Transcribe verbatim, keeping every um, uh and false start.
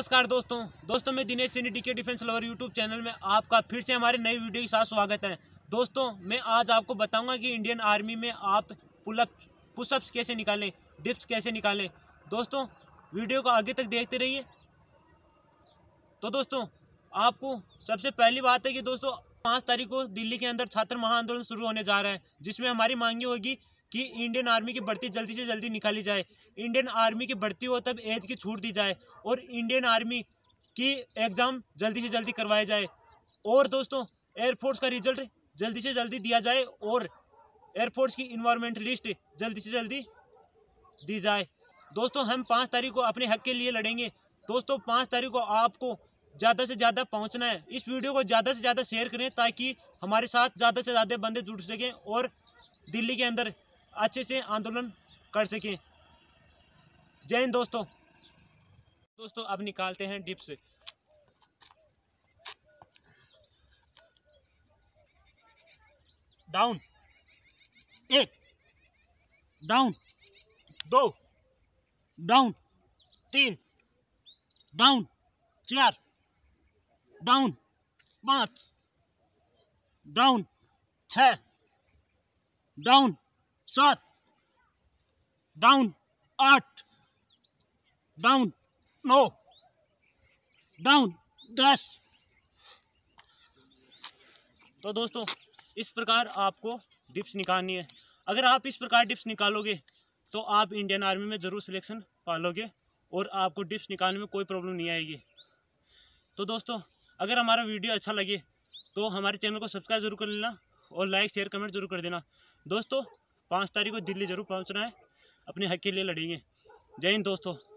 नमस्कार दोस्तों दोस्तों मैं दिनेश सिनी DK defence lover YouTube channel में आपका फिर से हमारे नई वीडियो के साथ स्वागत है। दोस्तों मैं आज आपको बताऊंगा कि इंडियन आर्मी में आप पुलअप पुशअप्स कैसे निकालें, डिप्स कैसे निकालें। दोस्तों वीडियो को आगे तक देखते रहिए। तो दोस्तों आपको सबसे पहली बात है कि दोस्तों पाँच तारीख को दिल्ली के अंदर छात्र महाआंदोलन शुरू होने जा रहा है, जिसमें हमारी मांगी होगी कि इंडियन आर्मी की भर्ती जल्दी से जल्दी निकाली जाए। इंडियन आर्मी की भर्ती हो तब एज की छूट दी जाए और इंडियन आर्मी की एग्ज़ाम जल्दी से जल्दी करवाया जाए। और दोस्तों एयरफोर्स का रिजल्ट जल्दी से जल्दी दिया जाए और एयरफोर्स की इन्वायरमेंट लिस्ट जल्दी से जल्दी दी जाए। दोस्तों हम पाँच तारीख को अपने हक के लिए लड़ेंगे। दोस्तों पाँच तारीख को आपको ज़्यादा से ज़्यादा पहुंचना है। इस वीडियो को ज़्यादा से ज़्यादा शेयर करें ताकि हमारे साथ ज़्यादा से ज़्यादा बंदे जुड़ सकें और दिल्ली के अंदर अच्छे से आंदोलन कर सकें। जय हिंद दोस्तों। दोस्तों अब निकालते हैं डिप्स। डाउन एक, डाउन दो, डाउन तीन, डाउन चार, डाउन पाँच, डाउन छः, डाउन सात, डाउन आठ, डाउन नौ, डाउन दस। तो दोस्तों इस प्रकार आपको डिप्स निकालनी है। अगर आप इस प्रकार डिप्स निकालोगे तो आप इंडियन आर्मी में ज़रूर सिलेक्शन पालोगे और आपको डिप्स निकालने में कोई प्रॉब्लम नहीं आएगी। तो दोस्तों अगर हमारा वीडियो अच्छा लगे तो हमारे चैनल को सब्सक्राइब जरूर कर लेना और लाइक शेयर कमेंट जरूर कर देना। दोस्तों पाँच तारीख को दिल्ली जरूर पहुंचना है, अपने हक के लिए लड़ेंगे। जय हिंद दोस्तों।